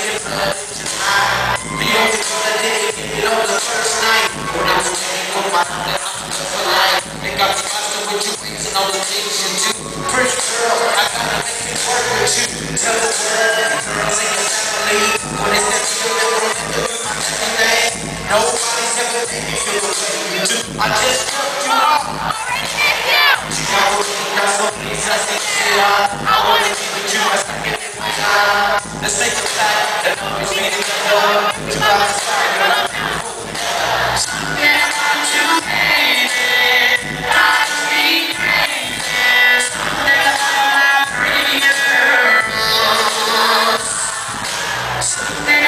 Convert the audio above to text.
The only one that didn't get it on the first night. When I was standing on my own, I was for life. They got me busted with you wings and all the things you do. Pretty girl, I gotta make it work with you. Tell the world that girls ain't the family. When it's that you never remember my everything. Nobody's ever made me feel the way you do. I just love you all. You got what you got, so please I say shit out. I wanna be with you, I start getting my time. Let's make a fact that always be together. You got to start, girl. Something about you, baby. Drives me crazy. Something about my pretty girl. Something